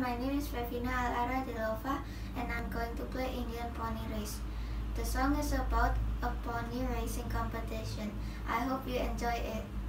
my name is Vevina Alayra Delova, and I'm going to play Indian Pony Race. The song is about a pony racing competition. I hope you enjoy it.